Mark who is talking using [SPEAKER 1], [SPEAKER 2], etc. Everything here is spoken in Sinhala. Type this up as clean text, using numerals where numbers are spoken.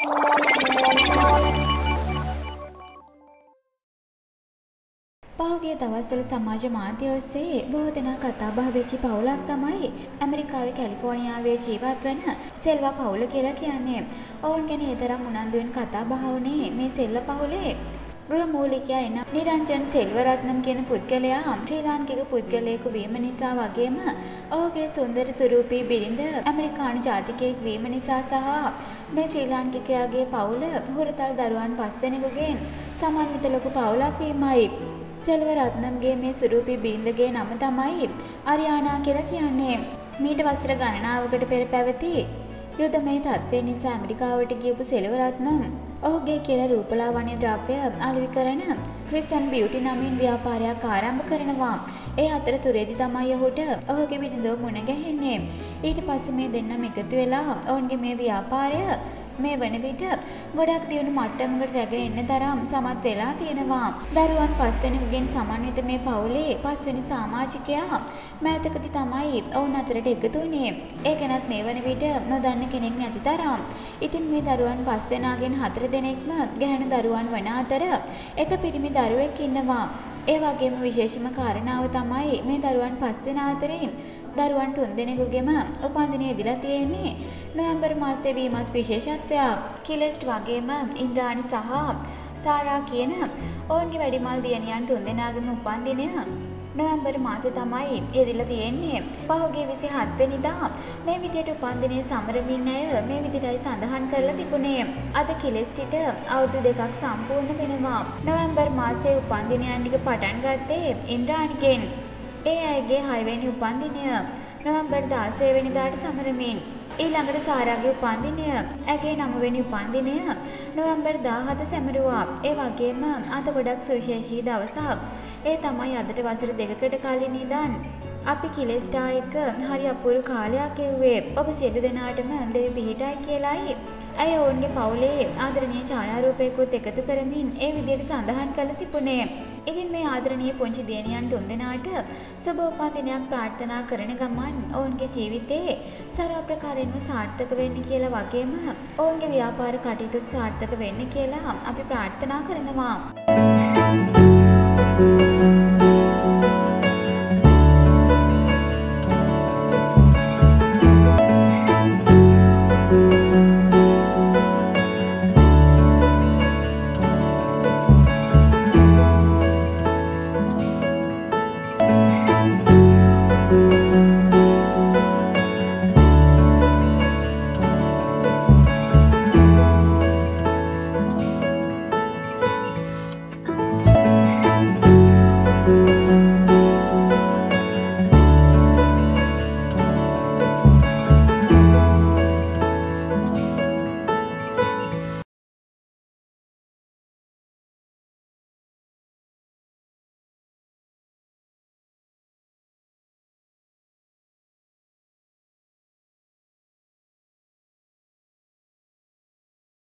[SPEAKER 1] පහුගිය දවස්වල සමාජ මාධ්‍ය ඔස්සේ බොහෝ දෙනා කතා බහ වෙච්ච පවුලක් තමයි ඇමරිකාවේ කැලිෆෝනියාවේ ජීවත් වන සෙල්වා පවුල කියලා කියන්නේ. ඔවුන් ගැන ඒ තරම් උනන්දුවෙන් කතා බහ වුණේ මේ සෙල්වා පවුලේ ගෘහමූලිකයා එන නිරංජන් සෙල්වරත්නම් කියන පුද්ගලයා ශ්‍රී ලාංකික පුද්ගලයෙකු වීම නිසා වගේම ඔහුගේ සුන්දර ස්වරූපී බිරිඳ ඇමරිකානු ජාතිකයෙක් වීම නිසා සහ මේ ශ්‍රී ලාංකිකයාගේ පවුල හුරතල් දරුවන් 5 දෙනෙකුගෙන් සමන්විත ලොකු පවුලක් වීමයි. සෙල්වරත්නම්ගේ මේ ස්වරූපී බිරිඳගේ නම තමයි අරියානා කියලා කියන්නේ. මීට වසර ගණනාවකට පෙර පැවති යුදමය තත්ත්වය නිසා ඇමරිකාවට ගියපු සෙල්වරත්නම් ඔහුගේ කියලා රූපලාවන්‍ය ද්‍රව්‍ය අලෙවි කරන ක්‍රිස්ටියන් බියුටි නමින් ව්‍යාපාරයක් ආරම්භ කරනවා. ඒ අතරතුරේදී තමයි ඔහුට ඔහුගේ බිරිඳව මුණ ගැහෙන්නේ. ඊට පස්සේ මේ දෙන්නම එකතු වෙලා ඔවුන්ගේ මේ ව්‍යාපාරය මේ වන විට ගොඩක් දියුණු මට්ටමකට රැගෙන එන්න තරම් සමත් වෙලා තියෙනවා. දරුවන් 5 දෙනෙකුගෙන් සමන්විත මේ පවුලේ 5 වෙනි සමාජිකයා මෑතකදී තමයි ඔවුන් අතරට එකතු වුණේ. ඒ ගැනත් මේ වන විට නොදන්න කෙනෙක් නැති තරම්. ඉතින් මේ දරුවන් 5 දෙනාගෙන් 4 දෙනෙක්ම ගැහැණු දරුවන් වන අතර එක පිරිමි දරුවෙක් ඉන්නවා. ඒ වගේම විශේෂම කාරණාව තමයි මේ දරුවන් 5 දෙනා අතරින් දරුවන් 3 දෙනෙකුගේම උපන්දිනය ඉදලා තියෙන්නේ නොවැම්බර් මාසයේ වීමත් විශේෂත්වයක්. කිලෙස්ට් වගේම ඉන්ද්‍රාණි සහ සාරා කියන ඔවුන්ගේ වැඩිමල් දියණියන් 3 දෙනාගේම උපන්දිනය නොවැම්බර් මාසේ තමයි යෙදিলা තියෙන්නේ. පහුගිය 27 වෙනිදා මේ විදියට උපන්දිනය සමරමින් අය මේ විදිහටයි සඳහන් කරලා තිබුණේ. අද කිලෙස්ටිට අවුරුදු 2ක් සම්පූර්ණ වෙනවා. නොවැම්බර් මාසයේ උපන්දිනයන් ටික පටන් ගත්තේ ඉන්ද්‍රාණිගෙන්. ඒ අයගේ 6 වෙනි උපන්දිනය නොවැම්බර් 16 වෙනිදාට සමරමින් ඊළඟට සාරාගේ උපන්දිනය ඇගේ 9 වෙනි උපන්දිනය නොවැම්බර් 17 සැමරුවා. ඒ වගේම අද ගොඩක් සුවිශේෂී දවසක්. ඒ තමයි අදට වසර 2කට කලින් ඉඳන් අපි කිලෙස්ටා එක්ක හරි අපූර්ව කාලයක් ගෙව්වේ. ඔබ සියලු දෙනාටම දෙවි පිහිටයි කියලායි ඇය ඔවුන්ගේ පවුලේ ආදරණීය ඡායාරූපයකුත් එකතු කරමින් ඒ විදිහට සඳහන් කළ තිබුණේ. ඉතින් මේ ආදරණීය පුංචි දියණියන් 3 දෙනාට සුබ උපන්දිනයක් ප්‍රාර්ථනා කරන ගමන් ඔවුන්ගේ ජීවිතේ සර්ව ප්‍රකාරයෙන්ම සාර්ථක වෙන්න කියලා වගේම ඔවුන්ගේ ව්‍යාපාර කටයුතුත් සාර්ථක වෙන්න කියලා අපි ප්‍රාර්ථනා කරනවා.